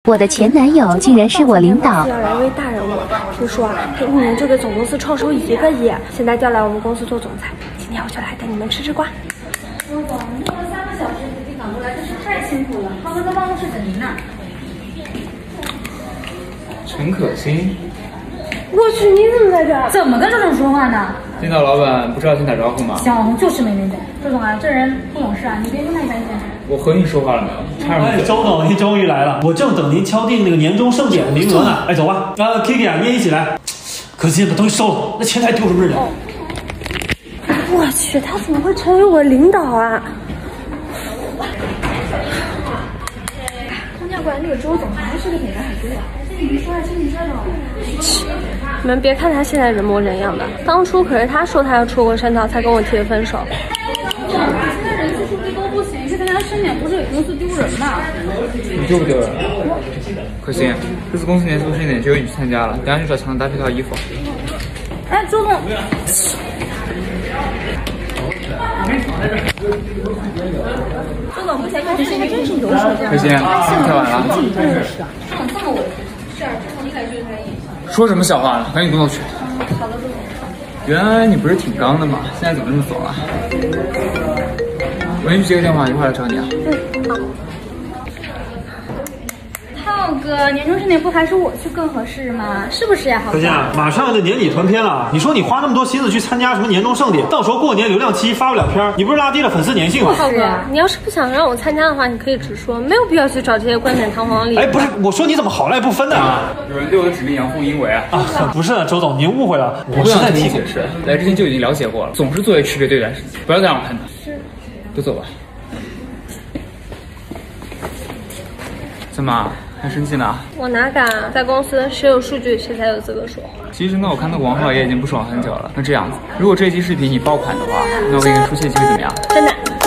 我的前男友竟然是我领导。 要来位大人物，听说啊，这1年就给总公司创收1个亿，现在调来我们公司做总裁。今天我就来带你们吃吃瓜。 周总，你坐了3个小时飞机赶过来，真是太辛苦了。浩哥在办公室等您呢。 陈可辛， 我去，你怎么在这儿？ 怎么跟周总说话呢？ 见到老板不知道先打招呼吗？ 小红就是没那种。周总啊，这人不懂事啊，你别跟他担心。 我和你说话了没有？差什么？ 周总，您终于来了，我正等您敲定那个年终盛典的名额呢。哎，走吧，Kiki 啊，你也一起来。可惜把东西收了，那钱财丢什么人？ 我去，他怎么会成为我领导啊？ 空降过来那个周总，还是个点燃很多啊。你说下心里事了。 你们别看他现在人模人样的，当初可是他说他要出国深造，才跟我提的分手。 现在人事数据都不行，去参加盛典不是给公司丢人吗？ 你丢不丢人？可惜，这次公司年度盛典只有你去参加了，等下去找强子搭配套衣服。 哎，周总。周总，目前看这些还真是有手可惜，太晚了。 真的是啊，这么委屈。是啊，周总你敢去可以。 说什么小话呢？赶紧工作去。 好的，周总。 原来你不是挺刚的吗？现在怎么这么怂了？我先去接个电话，一会儿来找你啊。 浩哥，年终盛典不还是我去更合适吗？是不是呀，浩哥？ 可惜啊，马上就年底团片了，你说你花那么多心思去参加什么年终盛典，到时候过年流量期发不了片，你不是拉低了粉丝粘性吗？ 浩哥，你要是不想让我参加的话，你可以直说，没有必要去找这些冠冕堂皇的理由。 哎，不是，我说你怎么好赖不分呢？ 有人对我的指令阳奉阴违啊！ 不是，周总，您误会了， 我不想听你解释，来之前就已经了解过了，总是作为区别对待事情，不要再让我看到。是，都走吧。怎么还生气呢？ 我哪敢啊！在公司，谁有数据谁才有资格说话。 其实呢，我看那个王浩也已经不爽很久了。那这样子，如果这期视频你爆款的话，那我给你出现机会怎么样？ 真的。